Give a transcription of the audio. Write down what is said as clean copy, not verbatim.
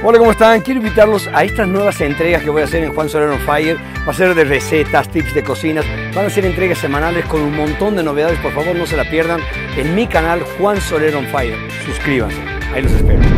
Hola, ¿cómo están? Quiero invitarlos a estas nuevas entregas que voy a hacer en Juan Soler on Fire. Va a ser de recetas, tips de cocinas. Van a ser entregas semanales con un montón de novedades. Por favor, no se la pierdan en mi canal Juan Soler on Fire. Suscríbanse. Ahí los espero.